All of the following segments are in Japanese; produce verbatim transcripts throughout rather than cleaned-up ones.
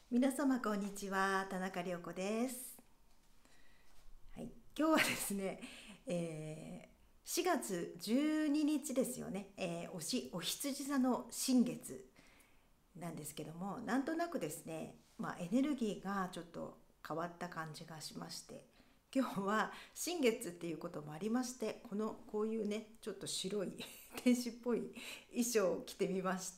皆様こんにちは、田中涼子です。はい、今日はですね、えーしがつじゅうににちですよね、えーおしお羊座の新月なんですけども、なんとなくですね、まあ、エネルギーがちょっと変わった感じがしまして、今日は新月っていうこともありまして、このこういうねちょっと白い天使っぽい衣装を着てみました。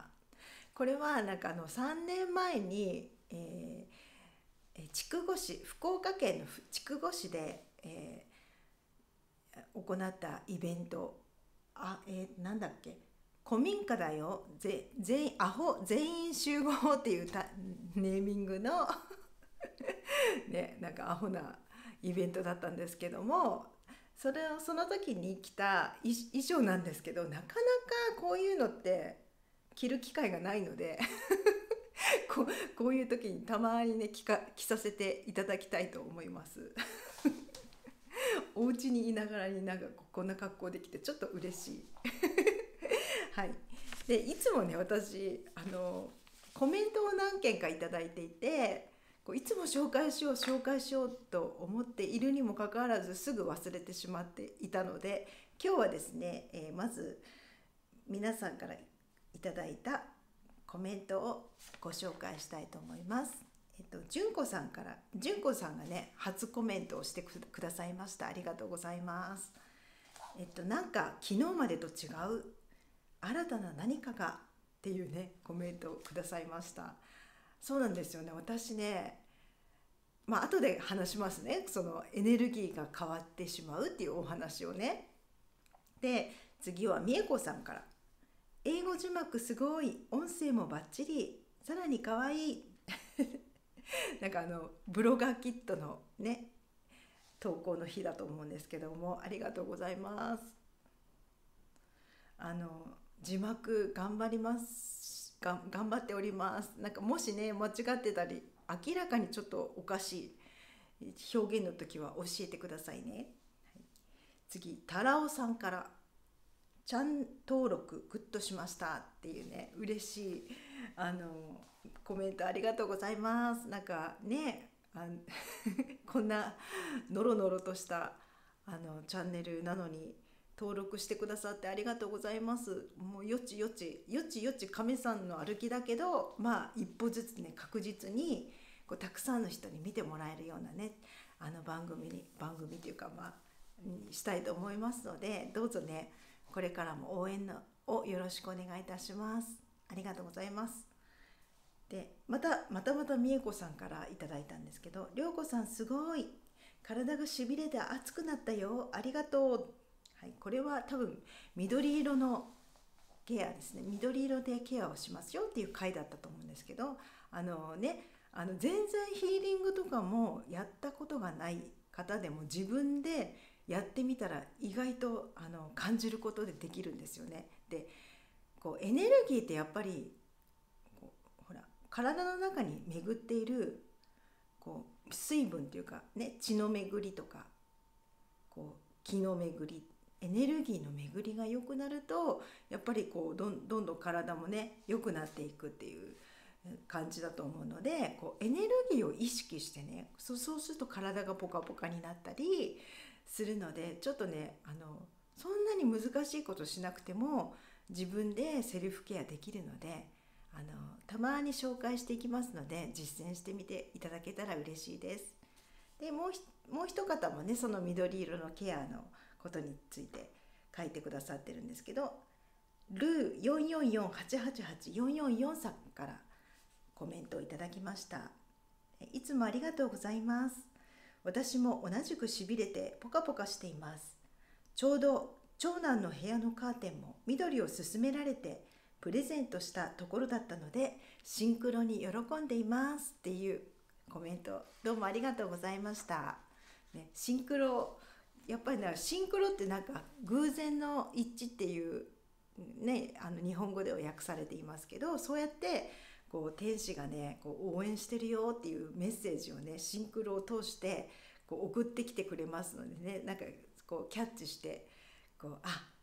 これはなんかあのさんねんまえに、えー筑後市、福岡県の筑後市で、えー行ったイベント、あ、えーなんだっけ、古民家だよ、ぜ全員アホ全員集合っていうたネーミングのね、なんかアホなイベントだったんですけども、それをその時に着た衣衣装なんですけど、なかなかこういうのって着る機会がないのでこうこういう時にたまにね着か着させていただきたいと思います。お家にいながらになんかこんな格好できてちょっと嬉しい。はい。でいつもね、私あのコメントを何件かいただいていて、こういつも紹介しよう紹介しようと思っているにもかかわらずすぐ忘れてしまっていたので、今日はですね、えーまず皆さんからいただいたコメントをご紹介したいと思います。えっと、純子さんから、純子さんがね、初コメントをしてくださいました。ありがとうございます。えっと、なんか昨日までと違う、新たな何かがっていうね、コメントをくださいました。そうなんですよね。私ね、まあ後で話しますね。そのエネルギーが変わってしまうっていうお話をね。で、次は美恵子さんから。英語字幕すごい、音声もバッチリ、さらに可愛い。なんかあのブロガーキットのね投稿の日だと思うんですけども、ありがとうございます。あの字幕頑張りますが頑張っております。なんかもしね間違ってたり明らかにちょっとおかしい表現の時は教えてくださいね。はい、次タラオさんから、チャン登録グッドしましたっていうね、嬉しいあのコメントありがとうございます。なんかね、あこんなノロノロとしたあのチャンネルなのに登録してくださってありがとうございます。もうよちよちよちよち亀さんの歩きだけど、まあ一歩ずつね確実にこうたくさんの人に見てもらえるようなね、あの番組に番組というかまあにしたいと思いますので、どうぞねこれからも応援のをよろしくお願いいたします。ありがとうございます。でまたまたまた美恵子さんからいただいたんですけど、涼子さんすごい、体がしびれて熱くなったよ、ありがとう。はい、これは多分緑色のケアですね、緑色でケアをしますよっていう回だったと思うんですけど、あのねあの全然ヒーリングとかもやったことがない方でも自分でやってみたら意外とあの感じることでできるんですよね。でこうエネルギーってやっぱりこうほら体の中に巡っているこう水分というかね、血の巡りとかこう気の巡り、エネルギーの巡りが良くなるとやっぱりこうどんどんどん体もね良くなっていくっていう感じだと思うので、こうエネルギーを意識してね、そそうすると体がポカポカになったりするので、ちょっとねあのそんなに難しいことしなくても自分でセルフケアできるので、あのたまに紹介していきますので実践してみていただけたら嬉しいです。でもうひもう一方もねその緑色のケアのことについて書いてくださってるんですけど、ルーよんよんよんはちはちはちよんよんよんさんからコメントをいただきました。いつもありがとうございます。私も同じくしびれてポカポカしています。ちょうど長男の部屋のカーテンも緑を勧められてプレゼントしたところだったのでシンクロに喜んでいますっていうコメント、どうもありがとうございました。ね、シンクロ、やっぱりねシンクロってなんか偶然の一致っていうね、あの日本語では訳されていますけど、そうやってこう天使がねこう応援してるよっていうメッセージをねシンクロを通してこう送ってきてくれますのでね、なんかこうキャッチしてこうあ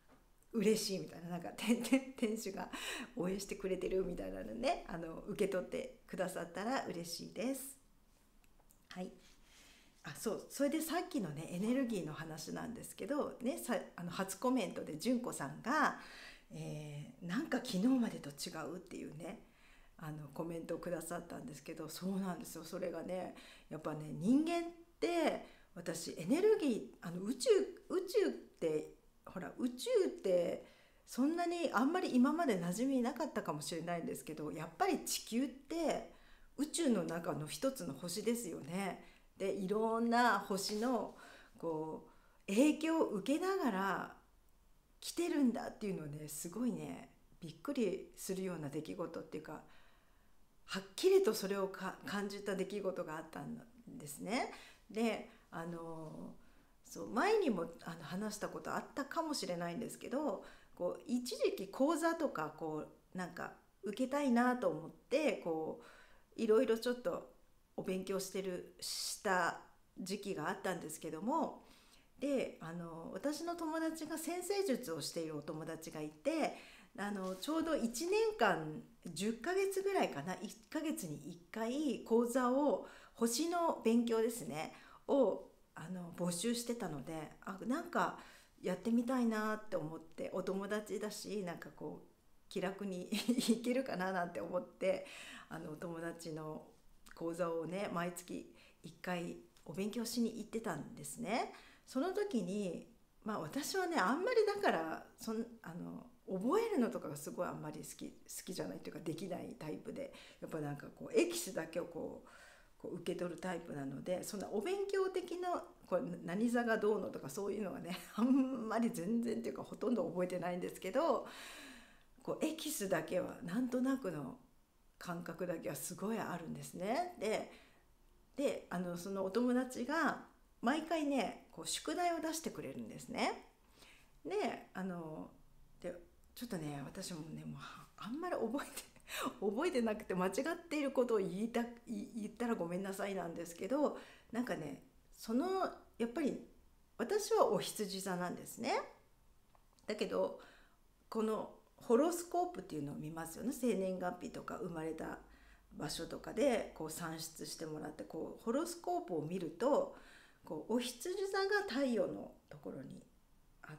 嬉しいみたいな、なんか店店主が応援してくれてるみたいなのね、あの受け取ってくださったら嬉しいです。はい。あ、そう、それでさっきのねエネルギーの話なんですけどね、さあの初コメントで純子さんが、えーなんか昨日までと違うっていうね、あのコメントをくださったんですけど、そうなんですよ。それがね、やっぱね、人間って私エネルギー、あの宇宙宇宙ってほら宇宙ってそんなにあんまり今まで馴染みなかったかもしれないんですけど、やっぱり地球って宇宙の中の一つの星ですよね。でいろんな星のこう影響を受けながら来てるんだっていうのをね、すごいねびっくりするような出来事っていうか、はっきりとそれをか感じた出来事があったんですね。であのそう前にもあの話したことあったかもしれないんですけど、こう一時期講座とかこうなんか受けたいなと思ってこういろいろちょっとお勉強してるした時期があったんですけども、であの私の友達が占星術をしているお友達がいて、あのちょうどいちねんかんじゅっかげつぐらいかな、いっかげつにいっかい講座を、星の勉強ですねをあの募集してたので、あなんかやってみたいなって思って、お友達だしなんかこう気楽にいけるかななんて思って、あのお友達の講座をね毎月いっかいお勉強しに行ってたんですね。その時にまあ私はねあんまりだからそんあの覚えるのとかがすごいあんまり好き好きじゃないというかできないタイプで、やっぱなんかこうエキスだけをこうこう受け取るタイプなので、そんなお勉強的なこれ何座がどうのとかそういうのはねあんまり全然っていうかほとんど覚えてないんですけど、こうエキスだけはなんとなくの感覚だけはすごいあるんですね。でであのそのお友達が毎回ねこう宿題を出してくれるんですね。であのでちょっとね私もねもうあんまり覚えて覚えてなくて間違っていることを言いた言ったらごめんなさいなんですけど、なんかねそのやっぱり私はお羊座なんですね。だけどこのホロスコープっていうのを見ますよね。生年月日とか生まれた場所とかでこう算出してもらって、こうホロスコープを見るとこうお羊座が太陽のところにあって、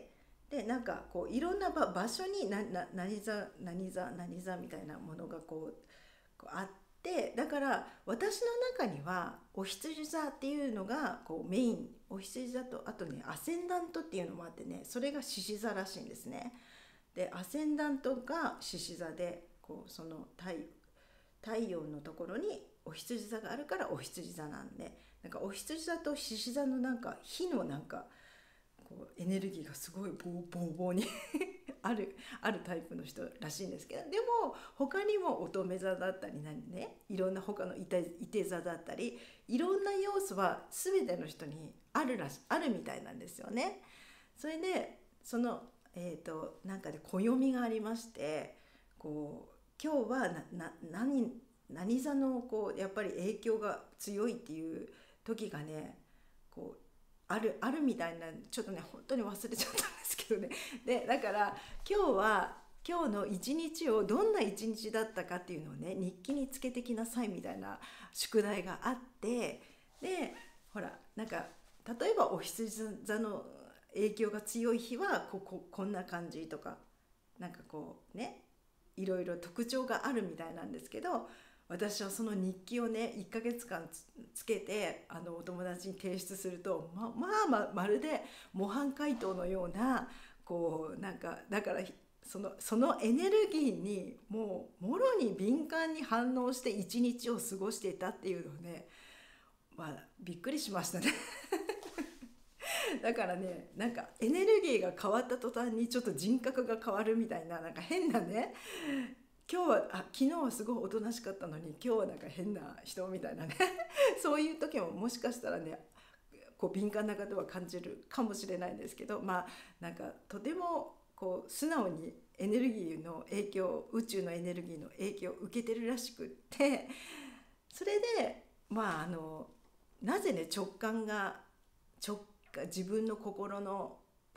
でなんかこういろんな場場所になな何座何座何座みたいなものがこうこうあって、だから私の中にはお羊座っていうのがこうメイン、お羊座とあとねアセンダントっていうのもあってね、それが獅子座らしいんですね。でアセンダントが獅子座で、こうその太太陽のところにお羊座があるからお羊座なんで、なんかお羊座と獅子座のなんか火のなんかこうエネルギーがすごいボーボーボーにあるあるタイプの人らしいんですけど、でも他にも乙女座だったり何ね、いろんな他のいていて座だったり、いろんな要素は全ての人にあるらしあるみたいなんですよね。それでそのえっ、ー、となんかで暦がありまして、こう今日はなな何何座のこうやっぱり影響が強いっていう時がねこうあるあるみたいな、ちょっとね本当に忘れちゃったんですけどね。でだから今日は今日の一日をどんな一日だったかっていうのをね日記につけてきなさいみたいな宿題があって、でほらなんか例えばお羊座の影響が強い日はこここんな感じとか、なんかこうねいろいろ特徴があるみたいなんですけど、私はその日記をねいっかげつかん つ, つけてあのお友達に提出すると、ままあままるで模範解答のようなこうなんかだからそのそのエネルギーにもうもろに敏感に反応して一日を過ごしていたっていうのをね、まあびっくりしましたね。だからねなんかエネルギーが変わった途端にちょっと人格が変わるみたいな、なんか変なね、今日はあ昨日はすごいおとなしかったのに今日はなんか変な人みたいなねそういう時ももしかしたらねこう敏感な方は感じるかもしれないんですけど、まあなんかとてもこう素直にエネルギーの影響、宇宙のエネルギーの影響を受けてるらしくって、それでまああのなぜね直感が直自分の心の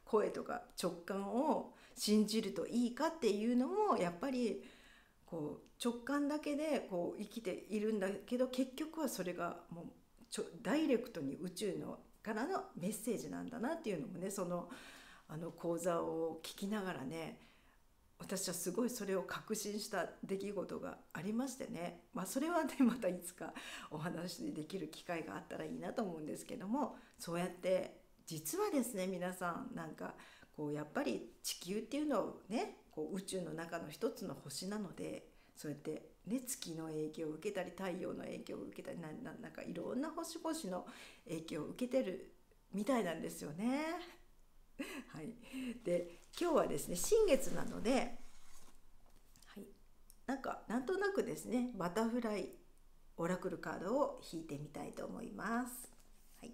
声とか直感を信じるといいかっていうのもやっぱりこう直感だけでこう生きているんだけど、結局はそれがもうちょダイレクトに宇宙のからのメッセージなんだなっていうのもね、そのあの講座を聞きながらね、私はすごいそれを確信した出来事がありましてね、まあ、それはねまたいつかお話できる機会があったらいいなと思うんですけども、そうやって実はですね、皆さんなんかこうやっぱり地球っていうのをね、こう宇宙の中の一つの星なので、そうやってね、月の影響を受けたり太陽の影響を受けたり、なななんかいろんな星々の影響を受けてるみたいなんですよね。はい、で今日はですね新月なので、はい、なんかなんとなくですねバタフライオラクルカードを引いてみたいと思います。はい、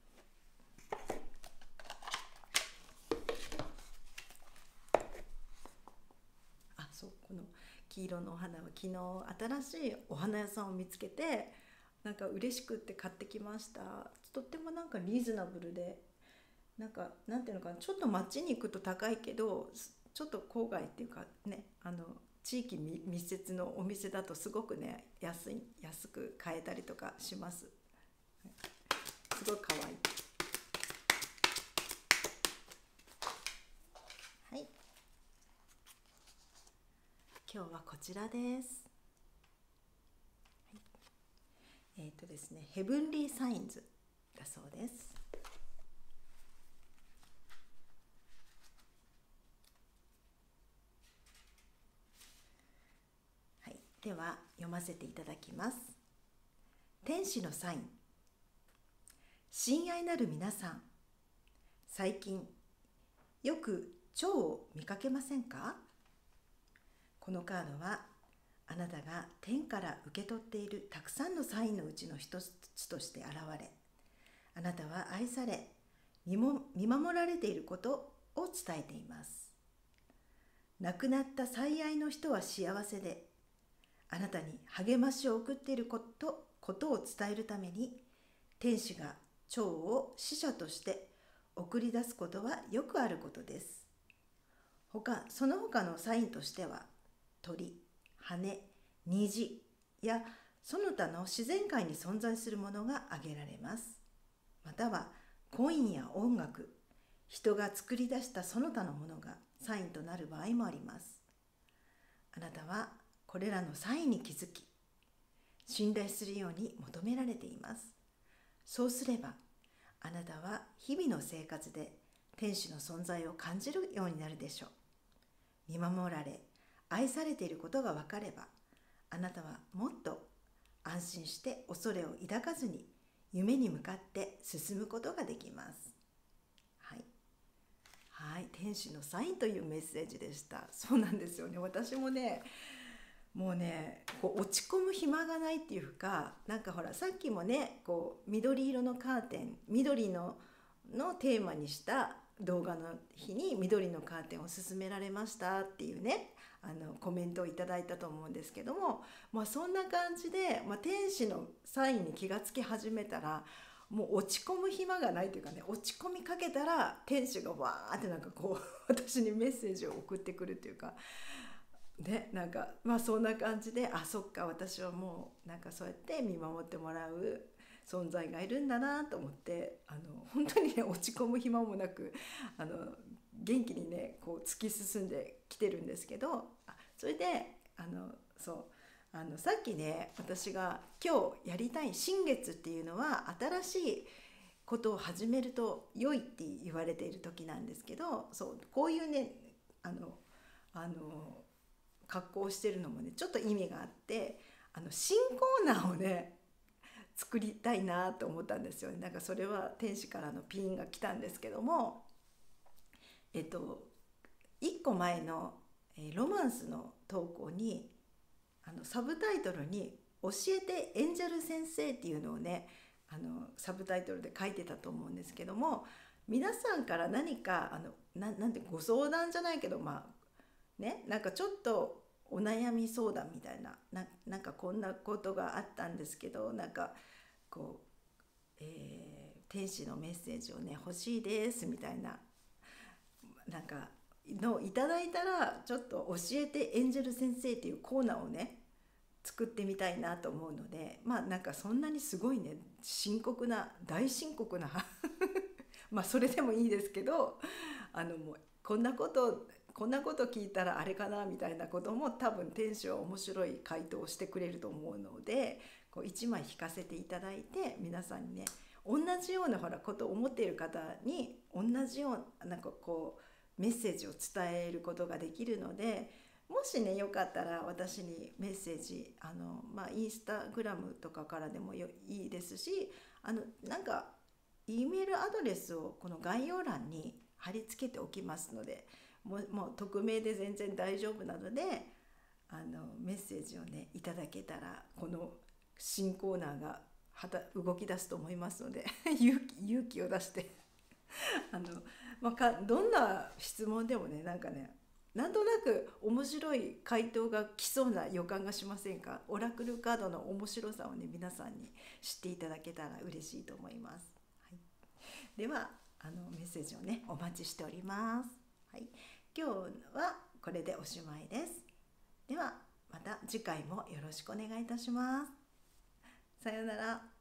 あ、そう、この黄色のお花は昨日新しいお花屋さんを見つけて、なんか嬉しくって買ってきました。とってもなんかリーズナブルで、なんかなんていうのかな、ちょっと街に行くと高いけど、ちょっと郊外っていうかね、あの地域密接のお店だとすごくね安い安く買えたりとかします。すごい可愛い。はい、今日はこちらです。はい、えっ、ー、とですねヘブンリーサインズだそうです。では読ませていただきます。天使のサイン。親愛なる皆さん、最近よく蝶を見かけませんか？このカードはあなたが天から受け取っているたくさんのサインのうちの一つとして現れ、あなたは愛され見も見守られていることを伝えています。亡くなった最愛の人は幸せで、あなたに励ましを送っていること、ことを伝えるために、天使が蝶を使者として送り出すことはよくあることです。他、その他のサインとしては、鳥、羽、虹やその他の自然界に存在するものが挙げられます。または、コインや音楽、人が作り出したその他のものがサインとなる場合もあります。あなたはこれらのサインに気づき、信頼するように求められています。そうすれば、あなたは日々の生活で天使の存在を感じるようになるでしょう。見守られ、愛されていることが分かれば、あなたはもっと安心して恐れを抱かずに夢に向かって進むことができます。はい。はい、天使のサインというメッセージでした。そうなんですよね。私もね、もうねこう落ち込む暇がないっていうか、なんかほらさっきもねこう緑色のカーテン、緑ののテーマにした動画の日に緑のカーテンを勧められましたっていうね、あのコメントをいただいたと思うんですけども、まあ、そんな感じで、まあ、天使のサインに気がつき始めたら、もう落ち込む暇がないというかね、落ち込みかけたら天使がわーってなんかこう私にメッセージを送ってくるというかね、なんかまあそんな感じで、あ、そっか、私はもうなんかそうやって見守ってもらう存在がいるんだなと思って、あの本当にね落ち込む暇もなく、あの元気にねこう突き進んできてるんですけど、あ、それであのそうあのさっきね、私が今日やりたい新月っていうのは新しいことを始めると良いって言われている時なんですけど、そうこういうねあのあの格好をしてるのもねちょっと意味があって、あの新コーナーをね作りたいなと思ったんですよね。なんかそれは天使からのピンが来たんですけども、えっといっこまえの、えーロマンスの投稿にあのサブタイトルに教えてエンジェル先生っていうのをね、あのサブタイトルで書いてたと思うんですけども、皆さんから何かあのななんてご相談じゃないけど、まあね、なんかちょっとお悩み相談みたいな、な、なんかこんなことがあったんですけど、なんかこう、えー天使のメッセージをね欲しいですみたいななんかのいただいたら、ちょっと教えてエンジェル先生っていうコーナーをね作ってみたいなと思うので、まあなんかそんなにすごいね深刻な大深刻なまあそれでもいいですけど、あのもうこんなことこんなこと聞いたらあれかなみたいなことも多分天使は面白い回答をしてくれると思うので、こういちまい引かせていただいて、皆さんにね同じようなほらことを思っている方に同じようななんかこうメッセージを伝えることができるので、もしねよかったら私にメッセージ、あのまあインスタグラムとかからでもよいいですし、あのなんか E メールアドレスをこの概要欄に貼り付けておきますので、もう、もう匿名で全然大丈夫なので、あのメッセージをねいただけたら、この新コーナーがはた動き出すと思いますので勇気勇気を出してあの、まあ、かどんな質問でもね、なんかねなんとなく面白い回答が来そうな予感がしませんか？オラクルカードの面白さをね皆さんに知っていただけたら嬉しいと思います。はい、ではあのメッセージをねお待ちしております。はい、今日はこれでおしまいです。ではまた次回もよろしくお願いいたします。さようなら。